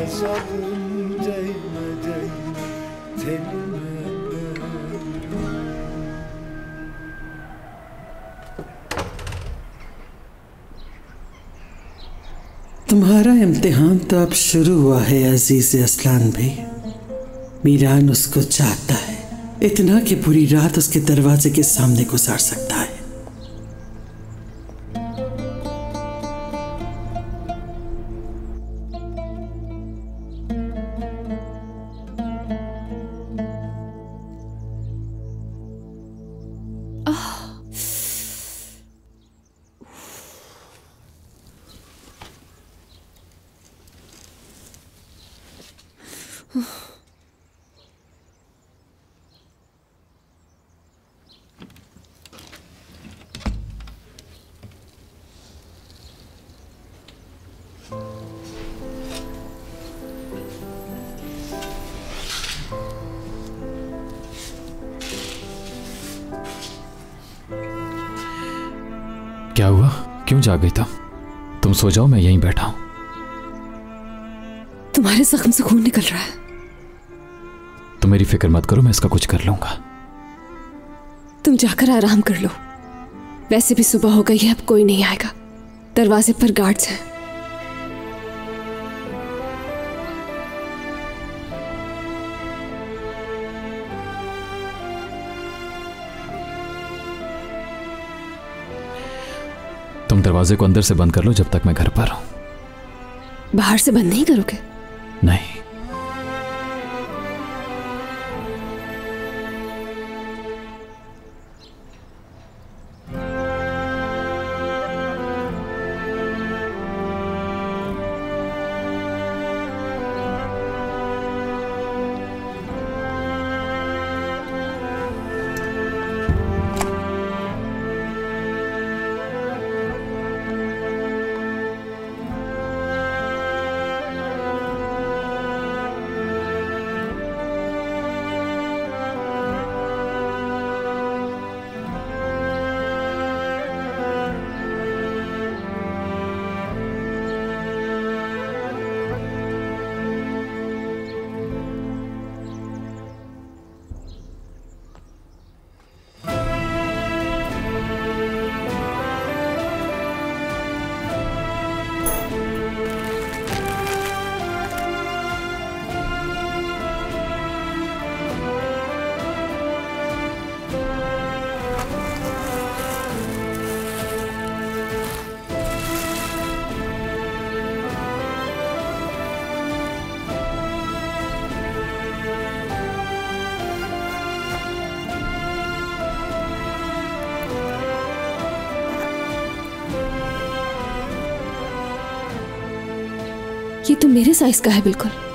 तुम्हारा इम्तिहान तो अब शुरू हुआ है अजीज असलान भाई। मीरान उसको चाहता है, इतना कि पूरी रात उसके दरवाजे के सामने गुजार सकता है। क्या हुआ? क्यों जाग गई तुम? तुम सो जाओ, मैं यहीं बैठा हूं। तुम्हारे जख्म से खून निकल रहा है। तुम मेरी फिक्र मत करो, मैं इसका कुछ कर लूंगा। तुम जाकर आराम कर लो। वैसे भी सुबह हो गई है, अब कोई नहीं आएगा। दरवाजे पर गार्ड्स हैं। तुम दरवाजे को अंदर से बंद कर लो जब तक मैं घर पर हूं। बाहर से बंद नहीं करोगे? नहीं। ये तो मेरे साइज का है बिल्कुल।